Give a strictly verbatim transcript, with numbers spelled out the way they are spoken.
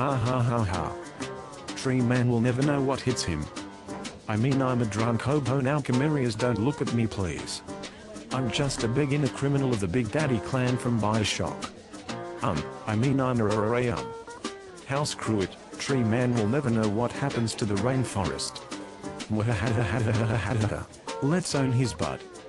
Ha ha ha ha. Tree man will never know what hits him. I mean, I'm a drunk hobo now, Chimerias, don't look at me please. I'm just a beginner criminal of the Big Daddy clan from Bioshock. Um, I mean I'm a a um. How screw it, tree man will never know what happens to the rainforest. Let's own his butt.